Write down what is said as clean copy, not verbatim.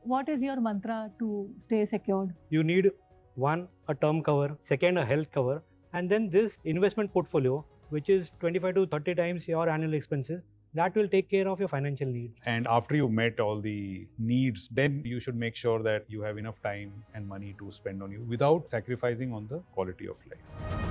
what is your mantra to stay secured? You need one, a term cover, second, a health cover, and then this investment portfolio, which is 25 to 30 times your annual expenses, that will take care of your financial needs. And after you met all the needs, then you should make sure that you have enough time and money to spend on you without sacrificing on the quality of life.